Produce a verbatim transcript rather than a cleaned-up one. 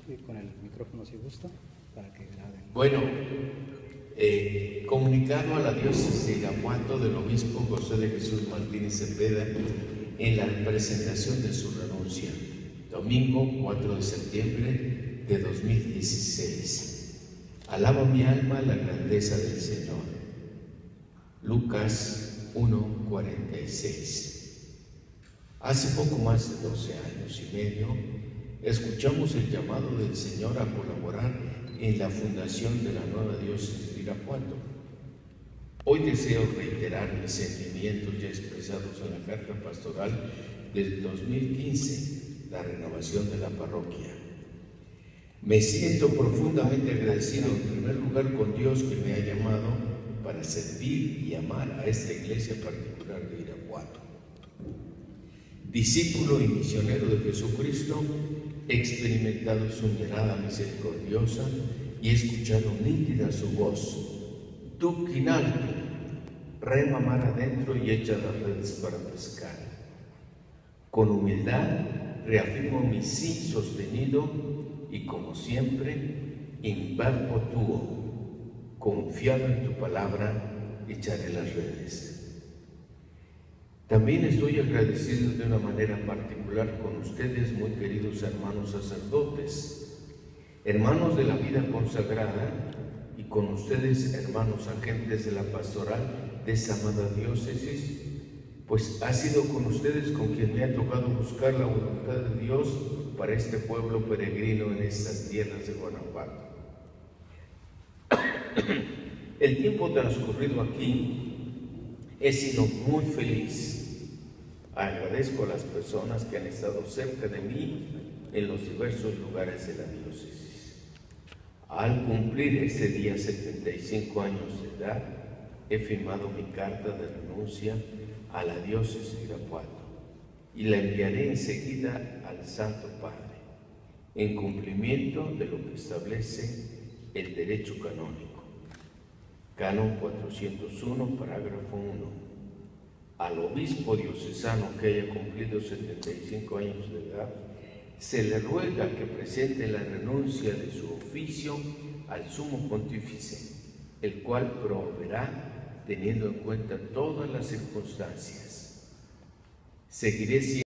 Y con el micrófono si gusta, para que graben. Bueno, eh, comunicado a la diócesis de Irapuato del obispo José de Jesús Martínez Cepeda en la presentación de su renuncia, domingo cuatro de septiembre de dos mil dieciséis. Alaba mi alma la grandeza del Señor. Lucas uno, cuarenta y seis. Hace poco más de doce años y medio, escuchamos el llamado del Señor a colaborar en la fundación de la nueva diócesis de Irapuato. Hoy deseo reiterar mis sentimientos ya expresados en la carta pastoral del dos mil quince, la renovación de la parroquia. Me siento profundamente agradecido en primer lugar con Dios que me ha llamado para servir y amar a esta iglesia particular de Irapuato. Discípulo y misionero de Jesucristo, he experimentado su mirada misericordiosa y he escuchado nítida su voz. Tú, Quinalto, rema mar adentro y echa las redes para pescar. Con humildad reafirmo mi sí sostenido y, como siempre, in verbo tuo, confiado en tu palabra, echaré las redes. También estoy agradecido de una manera particular con ustedes, muy queridos hermanos sacerdotes, hermanos de la vida consagrada, y con ustedes, hermanos agentes de la pastoral de esa amada diócesis, pues ha sido con ustedes con quien me ha tocado buscar la voluntad de Dios para este pueblo peregrino en estas tierras de Guanajuato. El tiempo transcurrido aquí he sido muy feliz. Agradezco a las personas que han estado cerca de mí en los diversos lugares de la diócesis. Al cumplir este día setenta y cinco años de edad, he firmado mi carta de renuncia a la diócesis de Irapuato y la enviaré enseguida al Santo Padre, en cumplimiento de lo que establece el derecho canónico. Canon cuatrocientos uno, parágrafo uno. Al obispo diocesano que haya cumplido setenta y cinco años de edad, se le ruega que presente la renuncia de su oficio al sumo pontífice, el cual proveerá teniendo en cuenta todas las circunstancias. Seguiré siendo